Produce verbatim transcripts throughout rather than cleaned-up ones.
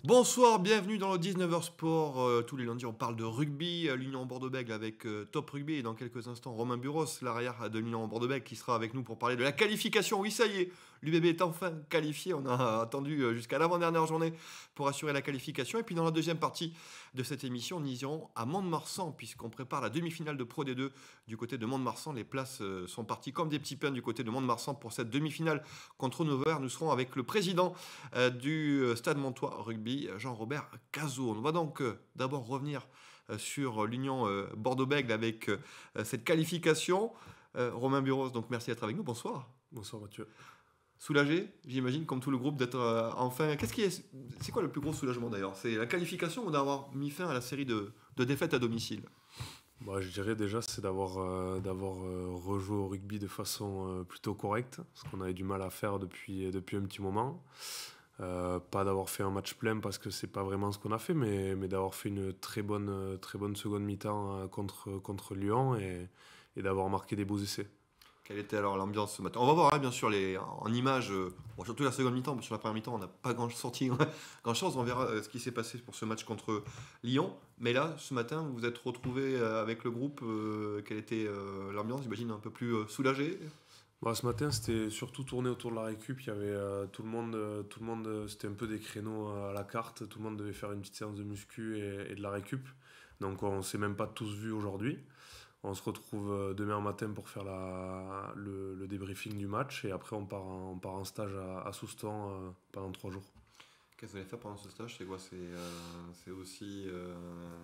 Bonsoir, bienvenue dans le dix-neuf heures Sport. Euh, tous les lundis, on parle de rugby, euh, l'Union Bordeaux-Bègles avec euh, Top Rugby. Et dans quelques instants, Romain Buros, l'arrière de l'Union Bordeaux-Bègles, qui sera avec nous pour parler de la qualification. Oui, ça y est, l'U B B est enfin qualifié. On a attendu euh, jusqu'à l'avant-dernière journée pour assurer la qualification. Et puis dans la deuxième partie de cette émission, nous irons à Mont-de-Marsan, puisqu'on prépare la demi-finale de Pro D deux du côté de Mont-de-Marsan. Les places euh, sont parties comme des petits pains du côté de Mont-de-Marsan pour cette demi-finale contre Nevers. Nous serons avec le président euh, du euh, Stade Montois Rugby, Jean-Robert Cazot. On va donc euh, d'abord revenir euh, sur l'Union euh, Bordeaux-Bègles avec euh, cette qualification. Euh, Romain Buros, donc merci d'être avec nous. Bonsoir. Bonsoir Mathieu. Soulagé, j'imagine, comme tout le groupe, d'être euh, enfin. Qu'est-ce qui est C'est quoi le plus gros soulagement d'ailleurs? C'est la qualification ou d'avoir mis fin à la série de, de défaites à domicile? Bah, je dirais déjà c'est d'avoir euh, d'avoir euh, rejoué au rugby de façon euh, plutôt correcte, ce qu'on avait du mal à faire depuis, depuis un petit moment. Euh, pas d'avoir fait un match plein parce que c'est pas vraiment ce qu'on a fait, mais, mais d'avoir fait une très bonne, très bonne seconde mi-temps euh, contre, contre Lyon et, et d'avoir marqué des beaux essais. Quelle était alors l'ambiance ce matin? On va voir, hein, bien sûr, les, en images, euh, bon, surtout la seconde mi-temps, parce que sur la première mi-temps, on n'a pas grand, sorti grand chose. On verra euh, ce qui s'est passé pour ce match contre Lyon. Mais là, ce matin, vous vous êtes retrouvé euh, avec le groupe. Euh, quelle était euh, l'ambiance? J'imagine un peu plus euh, soulagé. Bah, ce matin, c'était surtout tourné autour de la récup. Il y avait euh, tout le monde, euh, tout le monde, euh, c'était un peu des créneaux à la carte. Tout le monde devait faire une petite séance de muscu et, et de la récup. Donc on s'est même pas tous vus aujourd'hui. On se retrouve euh, demain matin pour faire la, le, le débriefing du match et après on part en, on part en stage à, à Soustan euh, pendant trois jours. Qu'est-ce que vous allez faire pendant ce stage? C'est quoi? C'est euh, c'est aussi. Euh...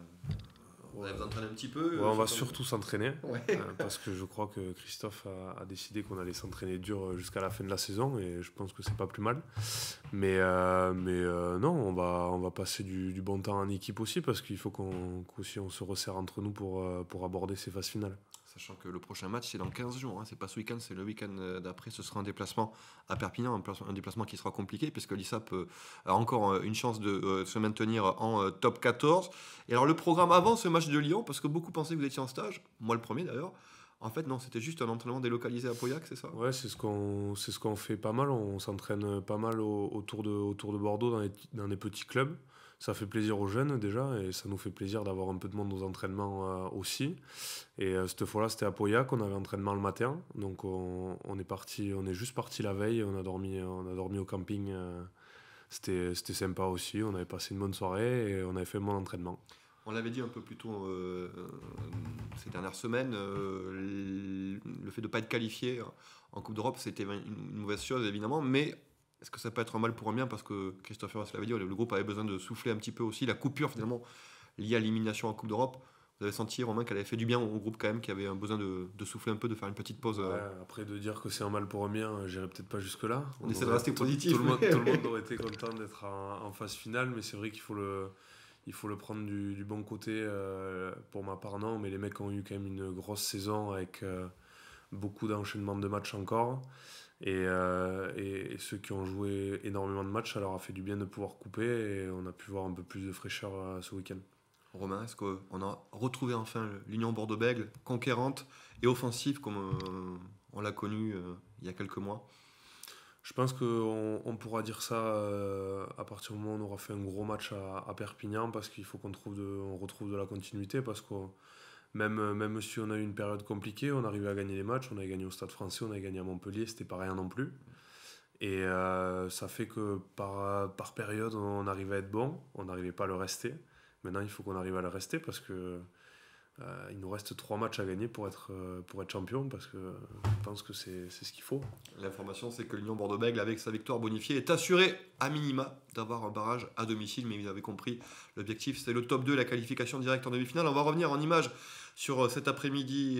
Vous Ouais. allez vous entraîner un petit peu? Ouais, on va surtout s'entraîner ouais. euh, parce que je crois que Christophe a, a décidé qu'on allait s'entraîner dur jusqu'à la fin de la saison et je pense que c'est pas plus mal. Mais, euh, mais euh, non, on va, on va passer du, du bon temps en équipe aussi parce qu'il faut qu'on, qu'aussi on se resserre entre nous pour, euh, pour aborder ces phases finales. Sachant que le prochain match, c'est dans quinze jours. Hein. C'est pas ce week-end, c'est le week-end d'après. Ce sera un déplacement à Perpignan, un, un déplacement qui sera compliqué, puisque l'I S A P euh, a encore euh, une chance de euh, se maintenir en euh, top quatorze. Et alors, le programme avant ce match de Lyon, parce que beaucoup pensaient que vous étiez en stage, moi le premier d'ailleurs, en fait, non, c'était juste un entraînement délocalisé à Pauillac, c'est ça? Ouais, c'est ce qu'on, c'est ce qu'on fait pas mal. On s'entraîne pas mal au, autour, de, autour de Bordeaux dans les, dans les petits clubs. Ça fait plaisir aux jeunes déjà et ça nous fait plaisir d'avoir un peu de monde aux entraînements euh, aussi. Et euh, cette fois-là, c'était à Pauillac, on avait entraînement le matin. Donc on, on est parti, on est juste parti la veille, on a dormi, on a dormi au camping. Euh, c'était, c'était sympa aussi, on avait passé une bonne soirée et on avait fait un bon entraînement. On l'avait dit un peu plus tôt euh, euh, ces dernières semaines, euh, le fait de ne pas être qualifié en Coupe d'Europe, c'était une mauvaise chose évidemment, mais est-ce que ça peut être un mal pour un bien? Parce que Christophe Ross l'avait dit, le groupe avait besoin de souffler un petit peu aussi, la coupure finalement liée à l'élimination en Coupe d'Europe. Vous avez senti, Romain, qu'elle avait fait du bien au groupe quand même, qui avait un besoin de, de souffler un peu, de faire une petite pause. Ouais, euh... après de dire que c'est un mal pour un bien, j'irai peut-être pas jusque-là. On, on essaie de rester tout, positif. Tout, tout, le monde, tout le monde aurait été content d'être en, en phase finale, mais c'est vrai qu'il faut le, il faut le prendre du, du bon côté. Euh, pour ma part, non, mais les mecs ont eu quand même une grosse saison avec euh, beaucoup d'enchaînements de matchs encore. Et, euh, et, et ceux qui ont joué énormément de matchs, ça leur a fait du bien de pouvoir couper et on a pu voir un peu plus de fraîcheur euh, ce week-end. Romain, est-ce qu'on a retrouvé enfin l'Union Bordeaux-Bègles, conquérante et offensive comme euh, on l'a connue euh, il y a quelques mois? Je pense qu'on on pourra dire ça euh, à partir du moment où on aura fait un gros match à, à Perpignan parce qu'il faut qu'on trouve de, on retrouve de la continuité parce que même, même si on a eu une période compliquée, on arrivait à gagner les matchs, on avait gagné au Stade Français, on avait gagné à Montpellier, c'était pas rien non plus. Et euh, ça fait que par, par période, on arrivait à être bon, on n'arrivait pas à le rester. Maintenant, il faut qu'on arrive à le rester parce que euh, il nous reste trois matchs à gagner pour être, euh, pour être champion parce que je pense que c'est, c'est ce qu'il faut. L'information, c'est que l'Union Bordeaux-Bègles, avec sa victoire bonifiée, est assurée à minima d'avoir un barrage à domicile. Mais vous avez compris, l'objectif, c'est le top deux, la qualification directe en demi-finale. On va revenir en images sur cet après-midi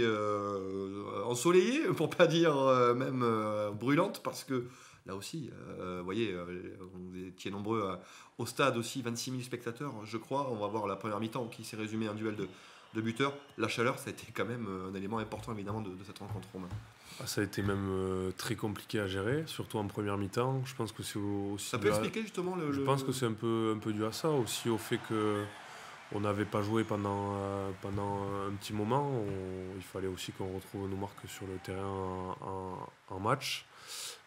euh, ensoleillé, pour pas dire euh, même euh, brûlante, parce que là aussi, euh, vous voyez, euh, vous étiez nombreux à, au stade aussi, vingt-six mille spectateurs, je crois. On va voir la première mi-temps qui s'est résumée en duel de, de buteurs. La chaleur, ça a été quand même un élément important, évidemment, de, de cette rencontre, Romain. Ah, ça a été même euh, très compliqué à gérer, surtout en première mi-temps. Je pense que c'est aussi. Ça peut expliquer à... justement le. Je le... pense que c'est un peu, un peu dû à ça, aussi au fait que. On n'avait pas joué pendant, euh, pendant un petit moment. On, il fallait aussi qu'on retrouve nos marques sur le terrain en, en, en match.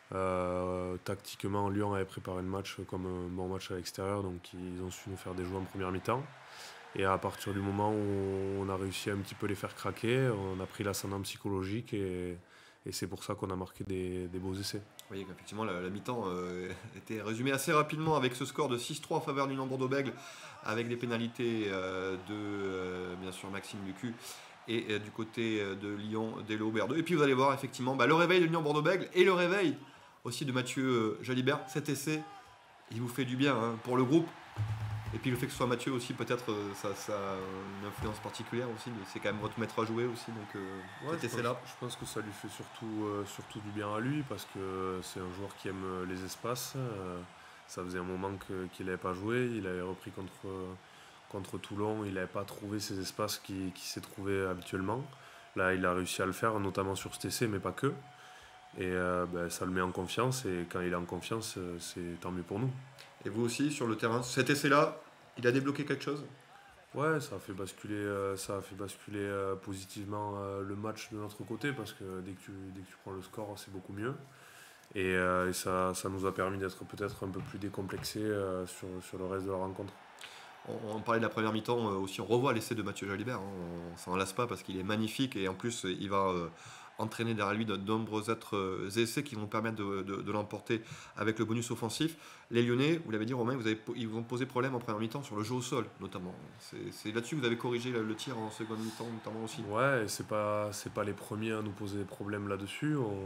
Euh, tactiquement, Lyon avait préparé le match comme un bon match à l'extérieur, donc ils ont su nous faire des jeux en première mi-temps. Et à partir du moment où on a réussi à un petit peu les faire craquer, on a pris l'ascendant psychologique et, et c'est pour ça qu'on a marqué des, des beaux essais. Vous voyez qu'effectivement la, la mi-temps euh, était résumée assez rapidement avec ce score de six trois en faveur du Bordeaux-Bègles, avec des pénalités euh, de euh, bien sûr Maxime Lucu et euh, du côté euh, de Lyon, Delo Berdeux. Et puis vous allez voir effectivement bah, le réveil de Lyon Bordeaux-Bègles et le réveil aussi de Mathieu euh, Jalibert. Cet essai, il vous fait du bien hein, pour le groupe. Et puis le fait que ce soit Mathieu aussi, peut-être, euh, ça, ça a une influence particulière aussi. Mais c'est quand même votre maître à jouer aussi, donc euh, Ouais, cet je, essai-là. pense, je pense que ça lui fait surtout, euh, surtout du bien à lui parce que c'est un joueur qui aime euh, les espaces. Euh, ça faisait un moment que- qu'il n'avait pas joué. Il avait repris contre, contre Toulon. Il n'avait pas trouvé ces espaces qu'il qui s'est trouvé habituellement. Là, il a réussi à le faire, notamment sur cet essai, mais pas que. Et euh, ben, ça le met en confiance. Et quand il est en confiance, euh, c'est tant mieux pour nous. Et vous aussi, sur le terrain, cet essai-là, il a débloqué quelque chose? Ouais, ça a fait basculer, euh, ça a fait basculer euh, positivement euh, le match de notre côté parce que dès que tu, dès que tu prends le score, c'est beaucoup mieux. Et, euh, et ça, ça nous a permis d'être peut-être un peu plus décomplexés euh, sur, sur le reste de la rencontre. On, on parlait de la première mi-temps euh, aussi, on revoit l'essai de Mathieu Jalibert, hein. On s'en lasse pas parce qu'il est magnifique et en plus il va euh, entraîner derrière lui de, de nombreux autres euh, essais qui vont permettre de, de- de l'emporter avec le bonus offensif. Les Lyonnais, vous l'avez dit Romain, vous avez, po- ils vous ont posé problème en première mi-temps sur le jeu au sol notamment. C'est c'est là-dessus que vous avez corrigé le, le tir en seconde mi-temps notamment aussi. Ouais, et c'est pas, c'est pas les premiers à nous poser des problèmes là-dessus. On,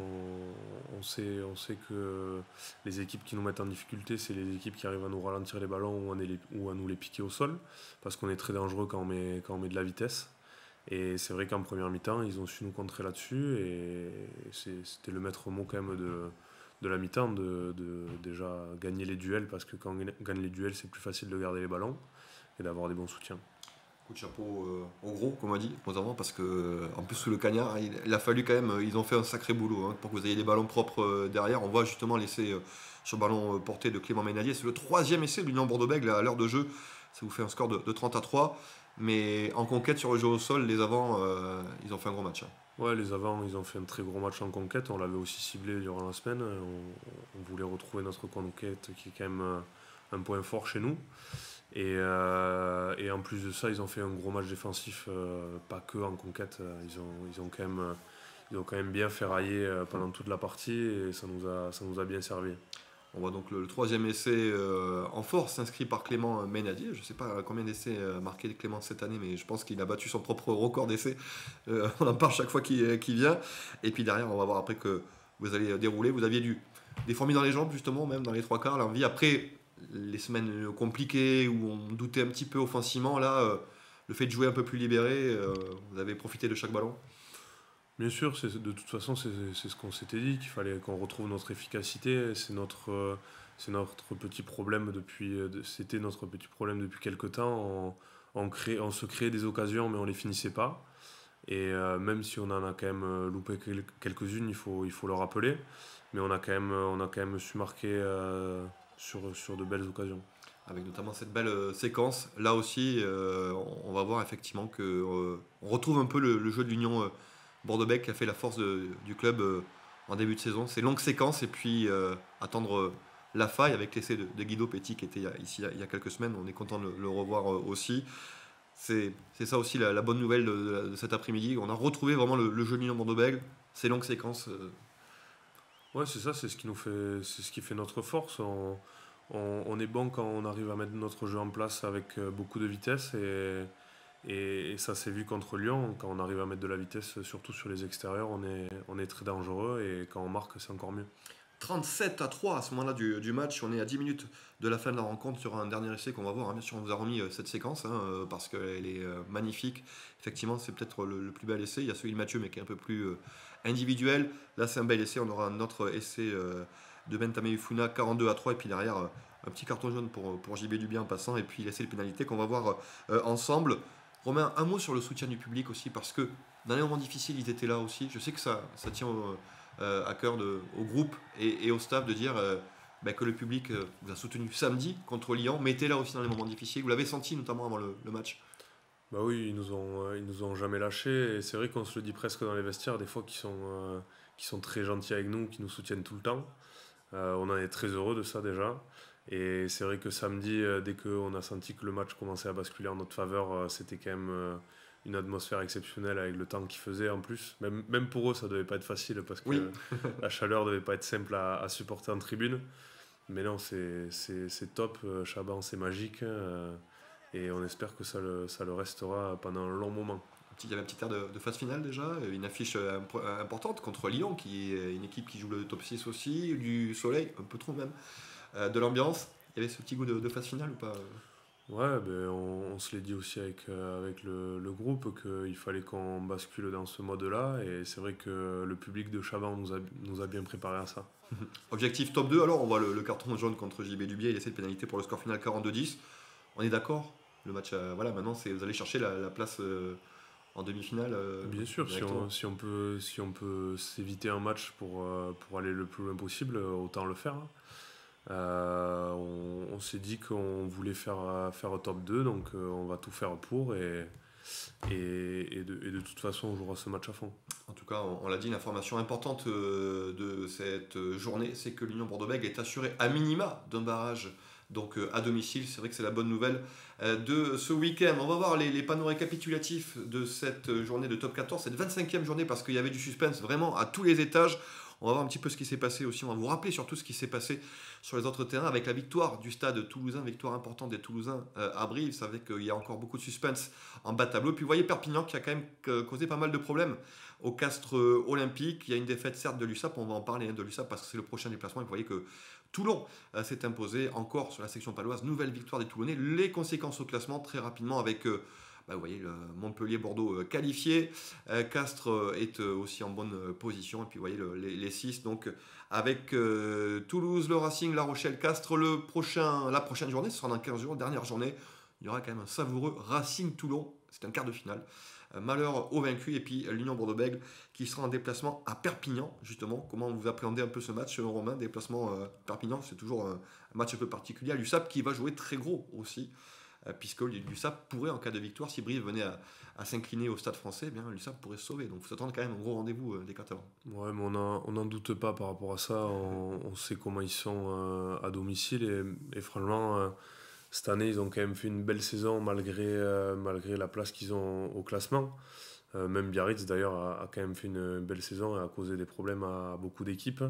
on sait, on sait que les équipes qui nous mettent en difficulté, c'est les équipes qui arrivent à nous ralentir les ballons ou à, les- ou à nous les piquer au sol parce qu'on est très dangereux quand on met, quand on met de la vitesse. Et c'est vrai qu'en première mi-temps, ils ont su nous contrer là-dessus. Et c'est- c'était le maître mot quand même de, de la mi-temps, de, de déjà gagner les duels, parce que quand on gagne les duels, c'est plus facile de garder les ballons et d'avoir des bons soutiens. Coup de chapeau euh, au gros, comme on dit, notamment parce que euh, en plus sous le cagnard, il, il a fallu quand même, euh, ils ont fait un sacré boulot hein, pour que vous ayez des ballons propres euh, derrière. On voit justement l'essai euh, sur ballon euh, porté de Clément Ménadier. C'est le troisième essai de l'Union Bordeaux-Bègles à l'heure de jeu. Ça vous fait un score de, de trente à trois. Mais en conquête sur le jeu au sol, les avants, euh, ils ont fait un gros match, hein. Ouais, les avants, ils ont fait un très gros match en conquête. On l'avait aussi ciblé durant la semaine. On, on voulait retrouver notre conquête qui est quand même euh, un point fort chez nous. Et, euh, et en plus de ça, ils ont fait un gros match défensif, euh, pas que en conquête. euh, Ils ont, ils ont, quand, même, euh, ils ont quand même bien ferraillé euh, pendant toute la partie et ça nous a, ça nous a bien servi. On voit donc le, le troisième essai euh, en force inscrit par Clément Ménadier. Je ne sais pas combien d'essais a marqué Clément cette année, mais je pense qu'il a battu son propre record d'essais. Euh, on en parle chaque fois qu'il qu'il vient. Et puis derrière, on va voir après que vous allez dérouler. Vous aviez du, des fourmis dans les jambes, justement, même dans les trois quarts, l'envie. Après les semaines compliquées où on doutait un petit peu offensivement, là, euh, le fait de jouer un peu plus libéré, euh, vous avez profité de chaque ballon. Bien sûr, c'est- de toute façon, c'est c'est ce qu'on s'était dit, qu'il fallait qu'on retrouve notre efficacité. C'est notre, euh, c'est notre petit problème depuis, euh, de- c'était notre petit problème depuis quelque temps. On, on, crée- on se créait des occasions, mais on les finissait pas. Et euh, même si on en a quand même euh, loupé quel- quelques-unes, il faut, il faut le rappeler. Mais on a quand même, on a quand même su marquer euh, sur, sur de belles occasions. Avec notamment cette belle euh, séquence. Là aussi, euh, on on va voir effectivement que euh, on retrouve un peu le, le jeu de l'Union euh, Bordeaux-Bègles qui a fait la force de- du club euh, en début de saison. Ces longues séquences et puis euh, attendre euh, la faille avec l'essai de, de Guido Petit qui était il y a- ici il y a, il y a quelques semaines. On est content de le, le revoir euh, aussi. C'est c'est ça aussi la, la bonne nouvelle de, de- de cet après-midi. On a retrouvé vraiment le, le jeu de l'Union Bordeaux-Bègles. Ces longues séquences. euh, Ouais, c'est ça, c'est ce qui nous fait, c'est ce qui fait notre force. On, on, on est bon quand on arrive à mettre notre jeu en place avec euh, beaucoup de vitesse et, et, et ça s'est vu contre Lyon. Quand on arrive à mettre de la vitesse, surtout sur les extérieurs, on est, on est très dangereux et quand on marque, c'est encore mieux. trente-sept à trois à ce moment-là du, du match. On est à dix minutes de la fin de la rencontre sur un dernier essai qu'on va voir, hein. Bien sûr, on vous a remis euh, cette séquence hein, euh, parce qu'elle est euh, magnifique. Effectivement, c'est peut-être le, le plus bel essai. Il y a celui de Mathieu, mais qui est un peu plus euh, individuel. Là, c'est un bel essai. On aura un autre essai euh, de Benthame Ufuna, quarante-deux à trois. Et puis derrière, euh, un petit carton jaune pour, pour J B Dubien en passant. Et puis l'essai de pénalité qu'on va voir euh, ensemble. Romain, un mot sur le soutien du public aussi, parce que dans les moments difficiles, ils étaient là aussi. Je sais que ça, ça tient au, euh, à cœur de, au groupe et, et au staff de dire euh, bah, que le public euh, vous a soutenu samedi contre Lyon, mais était là aussi dans les moments difficiles. Vous l'avez senti notamment avant le, le match. Bah oui, ils nous ont, euh, ils nous ont jamais lâchés. Et c'est vrai qu'on se le dit presque dans les vestiaires, des fois, qui sont, euh, qui sont très gentils avec nous, qui nous soutiennent tout le temps. Euh, on en est très heureux de ça déjà. Et c'est vrai que samedi, euh, dès qu'on a senti que le match commençait à basculer en notre faveur, euh, c'était quand même euh, une atmosphère exceptionnelle avec le temps qu'il faisait en plus. Même, même pour eux, ça devait pas être facile parce Oui, que la chaleur devait pas être simple à, à supporter en tribune. Mais non, c'est, c'est, c'est top. euh, Chaban, c'est magique. euh, et on espère que ça le, ça le restera pendant un long moment. il y avait un petit air de, de phase finale déjà, une affiche euh, imp- importante contre Lyon, qui est une équipe qui joue le top six aussi, du soleil, un peu trop même, euh, de l'ambiance. Il y avait ce petit goût de, de phase finale ou pas? Ouais, ben on, on se l'est dit aussi avec, euh, avec le, le groupe qu'il fallait qu'on bascule dans ce mode-là. Et c'est vrai que le public de Chaban nous a, nous a bien préparé à ça. Objectif top deux, alors on voit le, le carton jaune contre J B Dubié, il essaie de pénalité pour le score final quarante-deux dix. On est d'accord? Le match, euh, voilà, maintenant c'est vous allez chercher la, la place euh, en demi-finale euh, Bien sûr, si directement. on, si on peut, si on peut s'éviter un match pour, euh, pour aller le plus loin possible, autant le faire. Euh, on on s'est dit qu'on voulait faire, euh, faire top deux, donc euh, on va tout faire pour. Et, et, et de, et de toute façon, on jouera ce match à fond. En tout cas, on, on l'a dit, l'information importante euh, de cette journée, c'est que l'Union Bordeaux-Bègles est assurée à minima d'un barrage donc euh, à domicile. C'est vrai que c'est la bonne nouvelle euh, de ce week-end. On va voir les, les panneaux récapitulatifs de cette journée de top quatorze, cette vingt-cinquième journée, parce qu'il y avait du suspense vraiment à tous les étages. On va voir un petit peu ce qui s'est passé aussi. On va vous rappeler surtout ce qui s'est passé sur les autres terrains avec la victoire du stade toulousain, victoire importante des Toulousains euh, à Brive. Vous savez qu'il y a encore beaucoup de suspense en bas de tableau. Puis vous voyez Perpignan qui a quand même euh, causé pas mal de problèmes au Castres euh, Olympique. Il y a une défaite certes de l'U S A P, on va en parler hein, de l'U S A P parce que c'est le prochain déplacement. Et vous voyez que Toulon euh, s'est imposé encore sur la section paloise. Nouvelle victoire des Toulonnais. Les conséquences au classement très rapidement avec... Euh, bah, vous voyez, le Montpellier-Bordeaux euh, qualifié. Euh, Castres euh, est euh, aussi en bonne euh, position. Et puis, vous voyez, le- les, les six. Donc, avec euh, Toulouse, le Racing, La Rochelle, Castres. Le prochain, la prochaine journée, ce sera dans quinze jours. Dernière journée, il y aura quand même un savoureux Racing-Toulon. C'est un quart de finale. Euh, malheur aux vaincus. Et puis, l'Union Bordeaux-Bègles qui sera en déplacement à Perpignan, justement. Comment vous appréhendez un peu ce match, Romain? Déplacement euh, Perpignan, c'est toujours un, un match un peu particulier. L'U S A P qui va jouer très gros aussi. Euh, puisque l'U S A P pourrait, en cas de victoire, si Brive venait à, à s'incliner au Stade français, eh bien l'U S A P pourrait se sauver. Donc il faut s'attendre quand même à un gros rendez-vous euh, des Catalans. Ouais, mais on n'en doute pas par rapport à ça. On, on sait comment ils sont euh, à domicile. Et, et franchement, euh, cette année, ils ont quand même fait une belle saison malgré, euh, malgré la place qu'ils ont au classement. Euh, même Biarritz, d'ailleurs, a, a quand même fait une belle saison et a causé des problèmes à, à beaucoup d'équipes.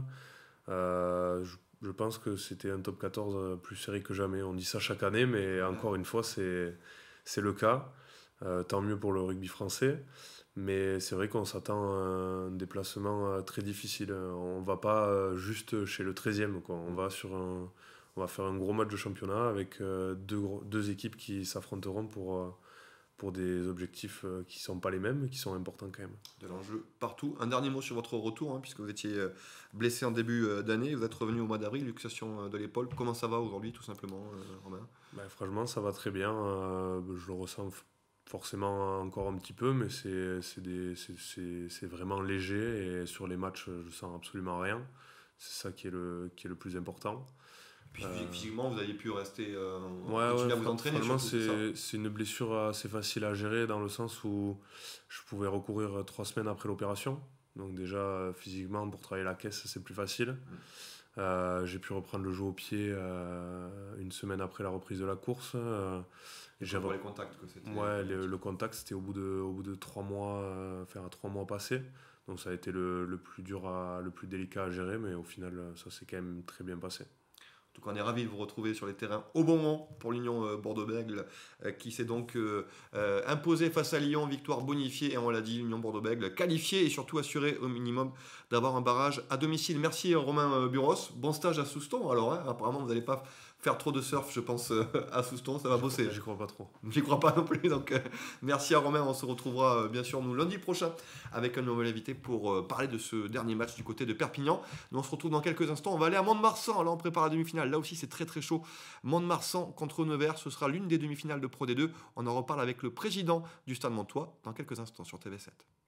Euh, je, je pense que c'était un top quatorze plus serré que jamais. On dit ça chaque année, mais encore une fois, c'est, c'est le cas. Euh, tant mieux pour le rugby français. Mais c'est vrai qu'on s'attend à un déplacement euh, très difficile. On va pas euh, juste chez le treizième, quoi. On va, sur un, on va faire un gros match de championnat avec euh, deux, gros- deux équipes qui s'affronteront pour, euh, pour des objectifs euh, qui ne sont pas les mêmes, mais qui sont importants quand même. De l'enjeu partout. Un dernier mot sur votre retour, hein, puisque vous étiez euh, blessé en début euh, d'année, vous êtes revenu au mois d'avril, luxation euh, de l'épaule. Comment ça va aujourd'hui, tout simplement, euh, Romain? Ben, franchement, ça va très bien. euh, je le ressens f- forcément encore un petit peu, mais c'est, c'est, des- c'est, c'est- c'est vraiment léger. Et sur les matchs, je sens absolument rien. C'est ça qui est le, qui est le plus important. Puis Euh, phy- physiquement, vous aviez pu rester, euh, Ouais, continuer ouais, à vous fra- entraîner, franchement, surtout, c'est ça? c'est, c'est une blessure assez facile à gérer dans le sens où je pouvais recourir trois semaines après l'opération. Donc déjà, euh, physiquement, pour travailler la caisse, c'est plus facile. Euh, j'ai pu reprendre le jeu au pied euh, une semaine après la reprise de la course. Euh, et j'ai Quand on voit re- les contacts, que c'était... Ouais, le, le contact, c'était au bout de, au bout de trois mois, euh, enfin, à trois mois passés. Donc ça a été le, le plus dur, à, le plus délicat à gérer, mais au final, euh, ça s'est quand même très bien passé. En tout cas, on est ravis de vous retrouver sur les terrains au bon moment pour l'Union euh, Bordeaux-Bègles euh, qui s'est donc euh, euh, imposée face à Lyon, victoire bonifiée et on l'a dit, l'Union Bordeaux-Bègles qualifiée et surtout assurée au minimum d'avoir un barrage à domicile. Merci euh, Romain euh, Buros, bon stage à Souston alors, hein, apparemment vous n'allez pas faire trop de surf je pense euh, à Souston, ça va bosser. J'y crois pas trop. J'y crois pas non plus, donc euh, merci à Romain. On se retrouvera euh, bien sûr nous lundi prochain avec un nouvel invité pour euh, parler de ce dernier match du côté de Perpignan. Nous on se retrouve dans quelques instants. On va aller à Mont-de-Marsan. Là on prépare la demi-finale. Là aussi c'est très très chaud. Mont-de-Marsan contre Nevers. Ce sera l'une des demi-finales de Pro D deux. On en reparle avec le président du Stade Montois dans quelques instants sur T V sept.